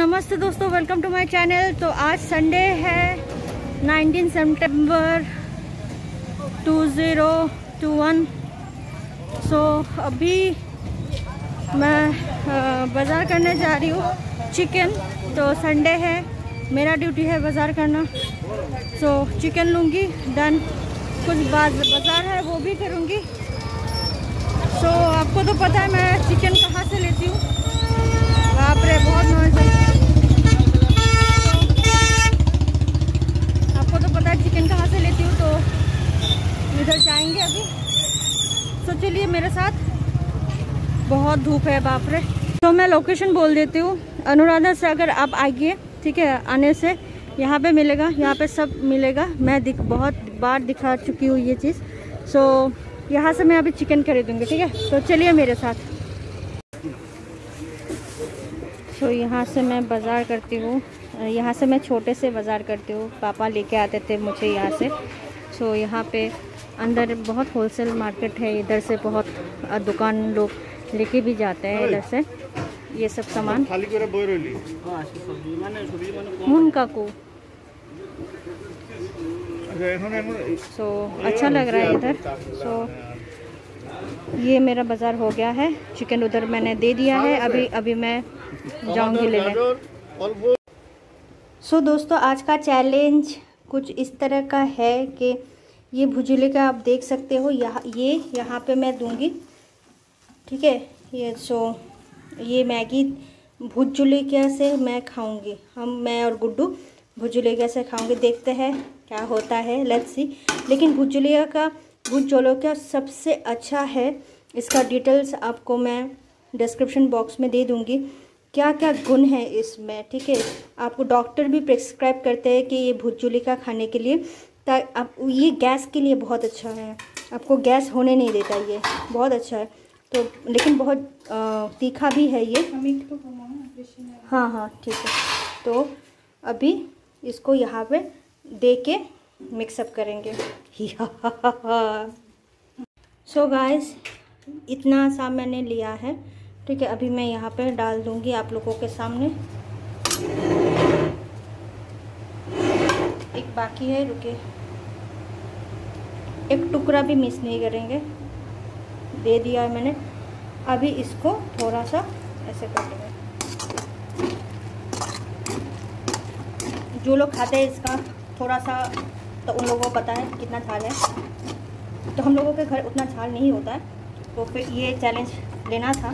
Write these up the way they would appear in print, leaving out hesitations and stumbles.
नमस्ते दोस्तों, welcome to my channel. तो आज संडे है 19 सितंबर 2021। सो अभी मैं बाज़ार करने जा रही हूँ चिकन। तो संडे है, मेरा ड्यूटी है बाज़ार करना। सो चिकन लूँगी, देन कुछ बाज़ार है वो भी करूँगी। सो आपको तो पता है मैं चिकन कहाँ से लेती हूँ। बाप रे, बहुत नॉइज़ है। आपको तो पता है चिकन कहाँ से लेती हूँ, तो इधर जाएंगे अभी। तो चलिए मेरे साथ। बहुत धूप है, बाप रे। तो मैं लोकेशन बोल देती हूँ। अनुराधा से अगर आप आइए, ठीक है, आने से यहाँ पे मिलेगा, यहाँ पे सब मिलेगा। मैं बहुत बार दिखा चुकी हूँ ये चीज़। सो यहाँ से मैं अभी चिकन खरीदूँगी, ठीक है। तो चलिए मेरे साथ। तो यहाँ से मैं बाज़ार करती हूँ। यहाँ से मैं छोटे से बाज़ार करती हूँ, पापा लेके आते थे मुझे यहाँ से। सो यहाँ पे अंदर बहुत होलसेल मार्केट है। इधर से बहुत दुकान लोग लेके भी जाते हैं इधर से ये सब सामान। मुनका को सो अच्छा लग रहा है इधर। सो ये मेरा बाज़ार हो गया है। चिकन उधर मैंने दे दिया है। अभी मैं जाऊंगी लेने। सो दोस्तों, आज का चैलेंज कुछ इस तरह का है कि ये भुजिले का आप देख सकते हो। यहाँ पे मैं दूंगी, ठीक है। ये मैगी भुजिले से मैं खाऊंगी। मैं और गुड्डू भुजिले से खाऊंगे। देखते हैं क्या होता है, लेट्स सी। लेकिन भुजिले का सबसे अच्छा है। इसका डिटेल्स आपको मैं डिस्क्रिप्शन बॉक्स में दे दूंगी, क्या क्या गुण है इसमें, ठीक है। आपको डॉक्टर भी प्रिस्क्राइब करते हैं कि ये भुजिले का खाने के लिए। ये गैस के लिए बहुत अच्छा है, आपको गैस होने नहीं देता, ये बहुत अच्छा है। तो लेकिन बहुत तीखा भी है ये। हाँ ठीक है। तो अभी इसको यहाँ पे दे के मिक्सअप करेंगे। सो गाइस, इतना सा मैंने लिया है, ठीक है। अभी मैं यहाँ पे डाल दूँगी आप लोगों के सामने। एक बाकी है, रुके, एक टुकड़ा भी मिस नहीं करेंगे। दे दिया है मैंने। अभी इसको थोड़ा सा ऐसे कर देंगे। जो लोग खाते हैं इसका थोड़ा सा, तो उन लोगों को पता है कितना झाल है। तो हम लोगों के घर उतना झाल नहीं होता है, तो फिर ये चैलेंज लेना था।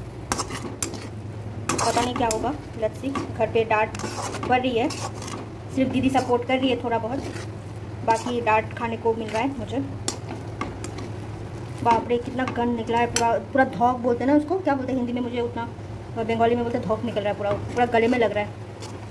पता नहीं क्या होगा, लेट्स सी। घर पे डांट पड़ रही है, सिर्फ दीदी सपोर्ट कर रही है थोड़ा बहुत, बाकी डांट खाने को मिल रहा है मुझे। बाप रे, कितना गंद निकला है। पूरा धौक बोलते हैं ना उसको, क्या बोलते हैं हिंदी में, मुझे उतना, बंगाली में बोलते हैं धौक निकल रहा है। पूरा गले में लग रहा है।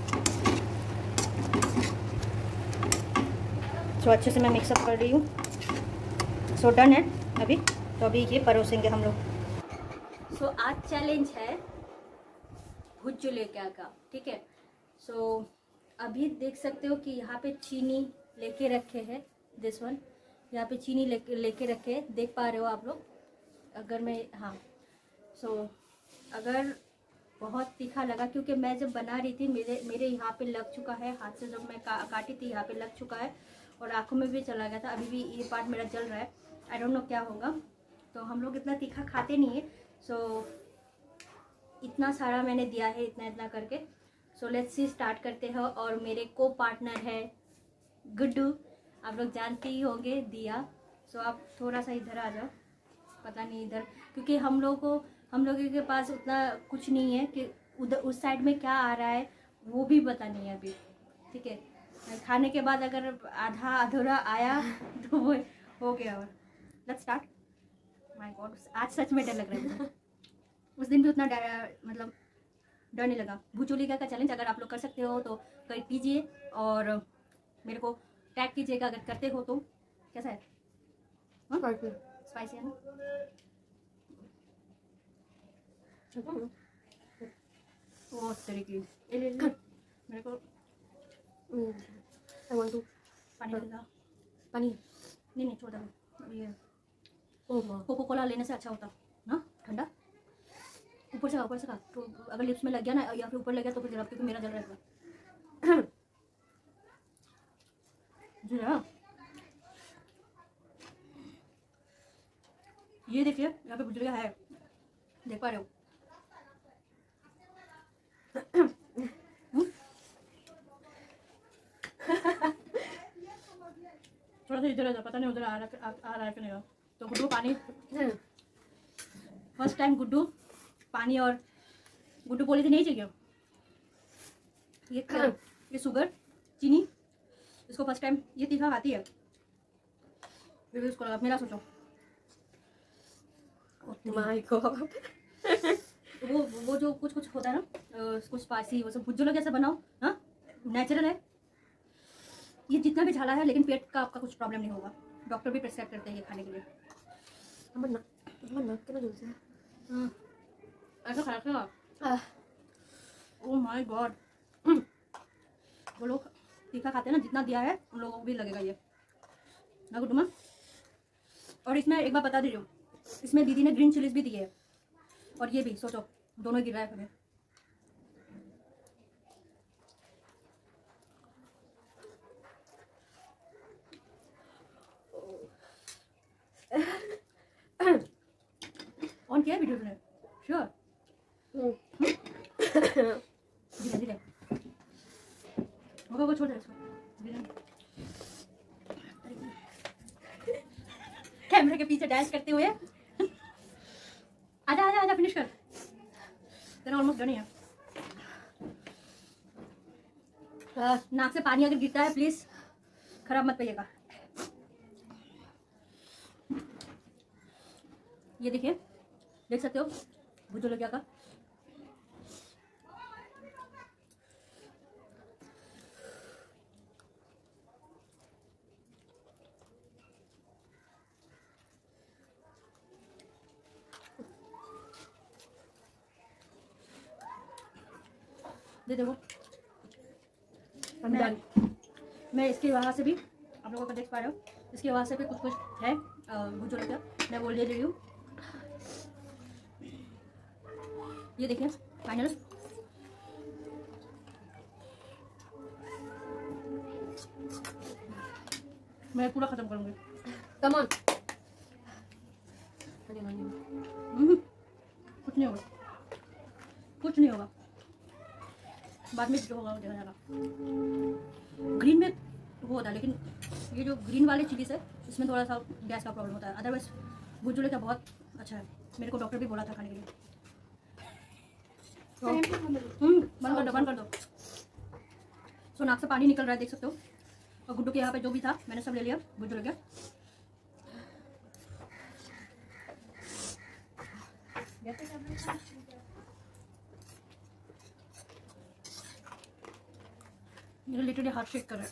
तो अच्छे से मैं मिक्सअप कर रही हूँ। सो डन है अभी। तो अभी ये परोसेंगे हम लोग। सो आज चैलेंज है भुजिले का, ठीक है। सो अभी देख सकते हो कि यहाँ पे चीनी लेके रखे हैं, दिस वन। यहाँ पे चीनी लेके रखे हैं, देख पा रहे हो आप लोग। अगर मैं, हाँ, सो अगर बहुत तीखा लगा, क्योंकि मैं जब बना रही थी मेरे यहाँ पे लग चुका है, हाथ से जब मैं काटी थी यहाँ पे लग चुका है, और आँखों में भी चला गया था। अभी भी ये पार्ट मेरा जल रहा है। आई डोंट नो क्या होगा। तो हम लोग इतना तीखा खाते नहीं है। सो इतना सारा मैंने दिया है, इतना करके। सो लेट्स सी, स्टार्ट करते हैं। और मेरे को पार्टनर है गुड्डू, आप लोग जानते ही होंगे, दिया। सो आप थोड़ा सा इधर आ जाओ। पता नहीं इधर, क्योंकि हम लोगों के पास उतना कुछ नहीं है कि उधर उस साइड में क्या आ रहा है वो भी पता नहीं है अभी, ठीक है। खाने के बाद अगर आधा अधूरा आया तो वो हो गया। और लेट्स स्टार्ट। माय गॉड, आज सच में डर लग रहा है मुझे। उस दिन भी उतना मतलब डर नहीं लगा। भुजिले का चैलेंज अगर आप लोग कर सकते हो तो कर कीजिए, और मेरे को टैग कीजिएगा अगर करते हो तो। कैसा है? स्पाइसी है ना? वो तरीके मेरे को पानी देगा। पानी नहीं छोड़ दो। ये कोको कोला लेने से अच्छा होता ना, ठंडा। ऊपर से खा, तो अगर लिप्स में लग गया ना या फिर ऊपर लग गया तो फिर जला, क्योंकि मेरा जल रहा है जी। ये देखिए यहाँ पे भुजिया है, देख पा रहे हो। थोड़ा सा इधर आ जा, पता नहीं उधर आ रहा है कि नहीं। तो गुड्डू पानी, फर्स्ट टाइम गुड्डू पानी, और गुड्डू बोली थी नहीं चाहिए ये शुगर चीनी, इसको फर्स्ट टाइम ये तीखा खाती है, फिर भी उसको लगा। मेरा सोचो माय गॉड वो जो कुछ होता है ना, कुछ स्पाइसी, वो सब भुज लोग कैसे बनाओ, हाँ नेचुरल है ये, जितना भी झाला है, लेकिन पेट का आपका कुछ प्रॉब्लम नहीं होगा। डॉक्टर भी प्रिस्क्राइब करते हैं ये खाने के लिए। ऐसा खाया ओह माय गॉड। वो लोग तीखा खाते हैं ना, जितना दिया है उन लोगों को भी लगेगा ये ना गुड्डू माँ। और इसमें एक बार बता दे रही हूँ, इसमें दीदी ने ग्रीन चिलीज भी दिए है, और ये भी सोचो दोनों गिर रहा है हमें। ऑन किया है वीडियो तुमने? श्योर? धीरे धीरे वो छोड़ दे इसको। कैमरे के पीछे डांस करते हुए आजा आजा आजा, फिनिश कर, तेरा ऑलमोस्ट डन है। नाक से पानी अगर गिरता है प्लीज खराब मत पाइएगा। ये देखिए, देख सकते हो भुजो लग गया का। दे देखो मैं इसके वहाँ से भी आप लोगों को देख पा रहे हो, इसके वहाँ से भी कुछ है भुजो लग गया, मैं बोल दे रही हूँ। ये देखिए फाइनल, मैं पूरा खत्म करूंगी। Come on. कुछ नहीं होगा, कुछ नहीं होगा, बाद में जो होगा वो देखा जाएगा। ग्रीन में वो होता है, लेकिन ये जो ग्रीन वाले चिलीज है इसमें थोड़ा सा गैस का प्रॉब्लम होता है, अदरवाइज भुजुले का बहुत अच्छा है। मेरे को डॉक्टर भी बोला था खाने के लिए। बंद कर दो। सो नाक से पानी निकल रहा है, देख सकते हो। और गुड्डू के यहाँ पे जो भी था मैंने सब ले लिया, भुजुले का। मेरे लिटरली हार्ट शेक कर रहा है।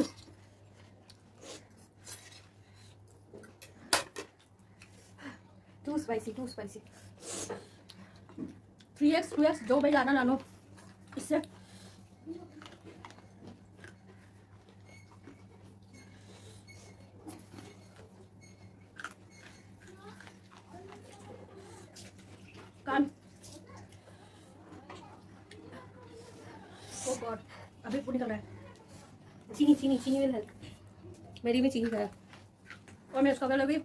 टू स्पाइसी 3x 2x जो भाई लाना ला लो इससे। कान ओ गॉड, अभी पूरी निकल रहा है। चीनी विल हेल्प। मेरी भी चीनी खाया और मैं इसका पहले भी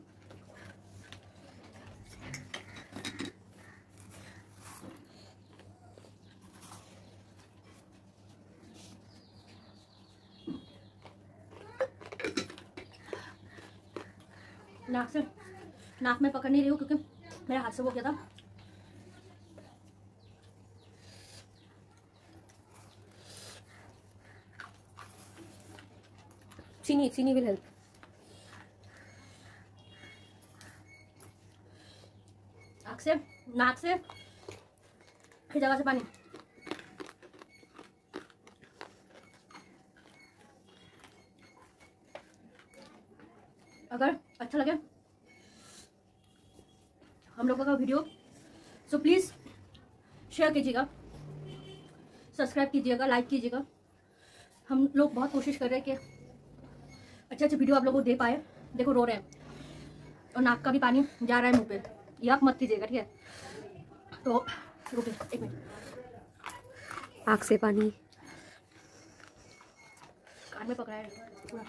नाक में पकड़ नहीं रही हूँ क्योंकि मेरे हाथ से वो क्या था। चीनी विल हेल्प। नाक से हर जगह से पानी। अगर अच्छा लगे हम लोगों का वीडियो सो प्लीज़ शेयर कीजिएगा, सब्सक्राइब कीजिएगा, लाइक कीजिएगा। हम लोग बहुत कोशिश कर रहे हैं कि अच्छे वीडियो आप लोगों को दे पाए। देखो रो रहे हैं और नाक का भी पानी जा रहा है मुंह पे, ये आप मत कीजिएगा, ठीक है। तो रुकिए एक मिनट, आँख से पानी, कान में पकड़ा है पूरा।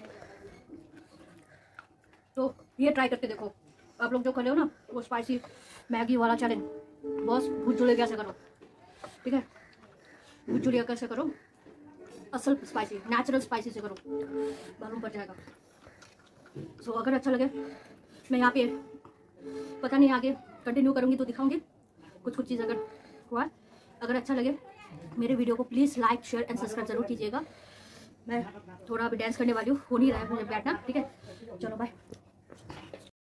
तो ये ट्राई करके देखो आप लोग जो कर रहे हो ना वो स्पाइसी मैगी वाला चैलेंज। बॉस भूत जुले कैसे करो, ठीक है, भूत जुलिया कैसे करो, असल स्पाइसी नेचुरल स्पाइसी से करो, मालूम पड़ जाएगा। सो अगर अच्छा लगे मैं यहाँ पे पता नहीं आगे कंटिन्यू करूँगी तो दिखाऊंगी कुछ कुछ चीज़ अगर हुआ। अगर अच्छा लगे मेरे वीडियो को please like share and subscribe जरूर कीजिएगा। मैं थोड़ा अभी डांस करने वाली हूँ, हो नहीं रहा है मुझे बैठना, ठीक है, चलो बाय।